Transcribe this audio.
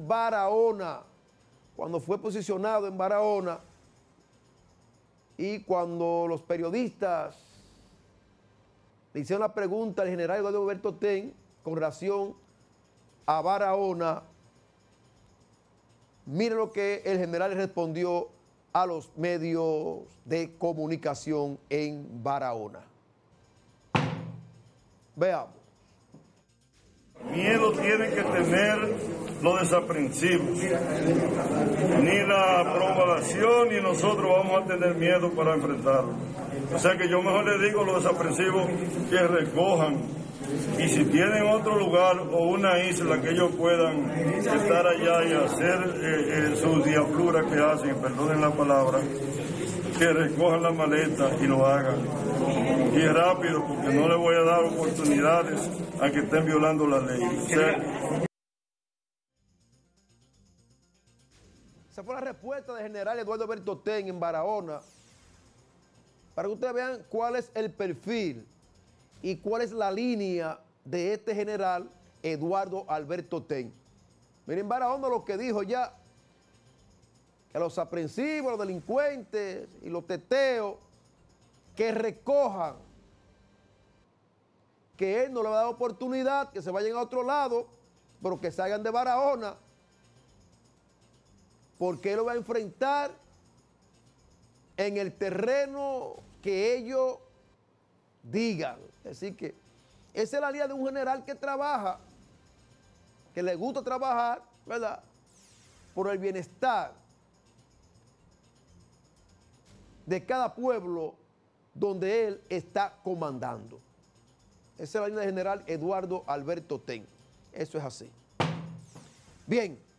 en Barahona, cuando fue posicionado en Barahona y cuando los periodistas le hicieron la pregunta al general Eduardo Bertotén con relación a Barahona, miren lo que el general le respondió a los medios de comunicación en Barahona. Veamos. Miedo tiene que tener los desaprensivos. Ni la propagación ni nosotros vamos a tener miedo para enfrentarlo. O sea que yo mejor le digo a los desaprensivos que recojan. Y si tienen otro lugar o una isla que ellos puedan estar allá y hacer sus diabluras que hacen, perdonen la palabra, que recojan la maleta y lo hagan. Y rápido, porque no le voy a dar oportunidades a que estén violando la ley. O sea, esa fue la respuesta del general Eduardo Bertotén en Barahona, para que ustedes vean cuál es el perfil y cuál es la línea de este general Eduardo Alberto Ten. Miren Barahona lo que dijo ya, que los aprensivos, los delincuentes y los teteos, que recojan, que él no le va a dar oportunidad, que se vayan a otro lado, pero que salgan de Barahona, porque él lo va a enfrentar en el terreno que ellos digan. Es decir que esa es la línea de un general que trabaja, que le gusta trabajar, ¿verdad?, por el bienestar de cada pueblo donde él está comandando. Esa es la línea del general Eduardo Alberto Ten. Eso es así. Bien.